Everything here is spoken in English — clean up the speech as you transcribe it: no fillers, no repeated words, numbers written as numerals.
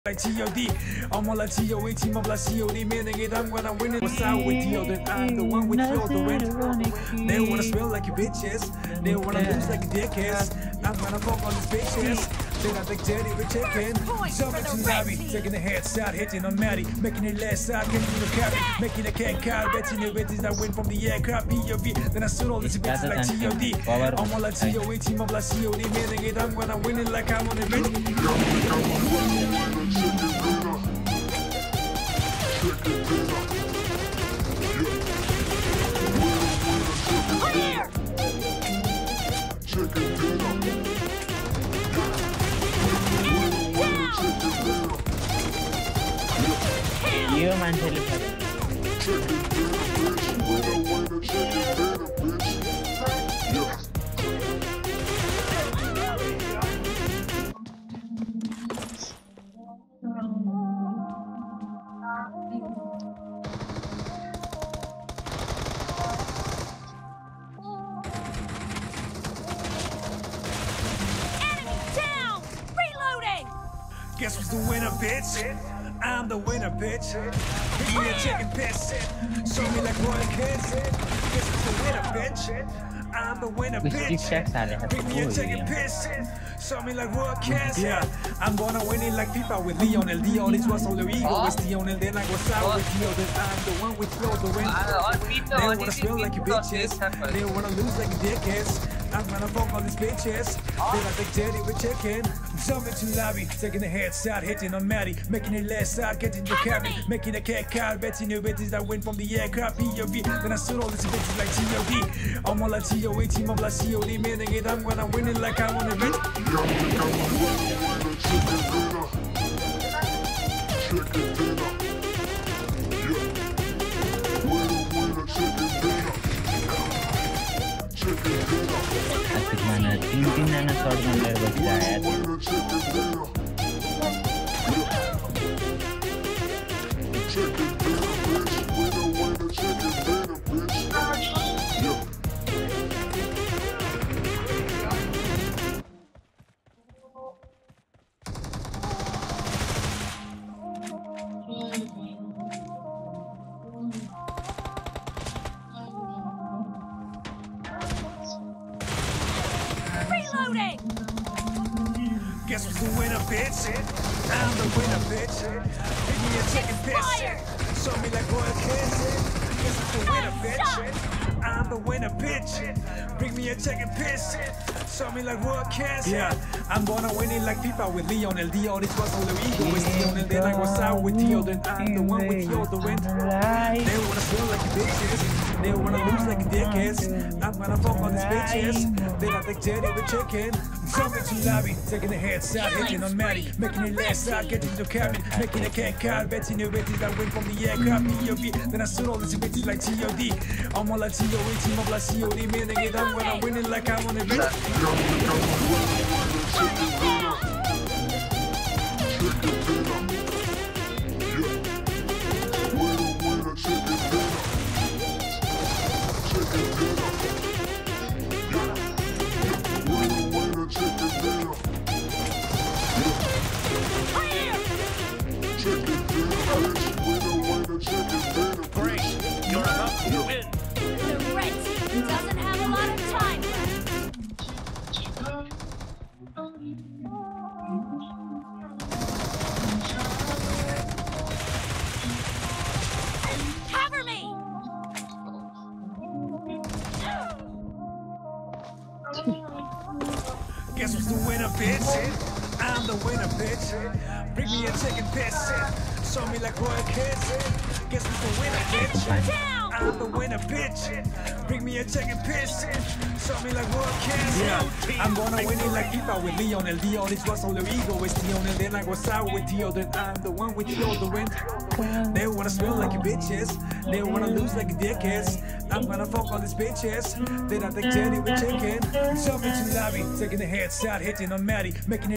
like T.O.D. I'm all like T.O.A. team up like C.O.D. Man, they get I'm gonna win it. What's out with you? Then I'm the one with you, the win. They wanna smell like you bitches. They wanna lose like you dickheads. I'm gonna fuck on these bitches. Then I think Daddy with chicken. Jumping to lobby, taking the headshot, hitting on Maddie, making it last side, getting the carry, making a cat car, betting the bitches that win from the aircraft. Pubg. Then I stood all these bitches like T.O.D. I'm all like T.O.A. team up like C.O.D. Man, they get I'm gonna win it like I'm on the bitch. You man telephone. Guess who's the winner, bitch? I'm the winner, bitch. Give me a chicken piss. Show me like royal kids. Guess who's the winner, bitch? I'm the winner, bitch. Bring me a chicken piss. Show me like royal kids. Yeah, I'm gonna win it like FIFA with Leon. El Dion, this was all the ego. It's Dion, and then I go sour with you. Then I'm the one with you, the win. They wanna smell like you bitches. They wanna lose like you dickheads. I'm gonna fuck all these bitches. Then I think Daddy with chicken. Jumping to lobby, taking the headshot, hitting on Maddie, making it last side, getting the cabin, making a cat car, betting the bitches that win from the aircraft. Pubg. Then I stood all these bitches like T.O.D. I'm all like T.O.A. team up like C.O.D. Man, they get I'm gonna win it like I'm on the bitch. Mana तीन shot में बच गया Guess who's the winner, bitch? I'm the winner, bitch. Give me a chicken piss. Show me like royal kids. Guess who's the winner, bitch? I'm the winner, bitch. Bring me a chicken piss. Show me like royal kids. Yeah, I'm gonna win it like FIFA with Leon. El Dion, this was all the ego. It's Dion, and then I go sour with you. Then I'm the one with you, the win. They wanna smell like you bitches. They wanna lose like you dickheads. I'm gonna fuck on these bitches. Then I think Daddy with chicken. Jumping to lobby, taking the headshot, hitting on Maddie, making it last side, getting the cabin, making a cat car, betting the bitches that win from the aircraft. Pubg. Then I stood all these bitches like T.O.D. I'm all like T.O.A. team up like C.O.D. Man, they get I'm gonna win it like I'm on the bitch. Great, you're about to win. The red team doesn't have a lot of time left. Cover me! Guess who's the winner, bitch? I'm the winner, bitch. Bring me a chicken piss. Show me like royal kids. Guess who's the winner, bitch? I'm the winner, bitch. Bring me a chicken piss. Show me like royal kids. Yeah, I'm gonna win it like FIFA with Leon. El Dion, this was all the ego. It's Dion, and then I go sour with you. Then I'm the one with you, the win. They wanna smell like you bitches. They wanna lose like you dickheads. I'm gonna fuck all these bitches. Then I think Daddy with chicken. Jumping to lobby, taking the headshot, hitting on Maddie, making it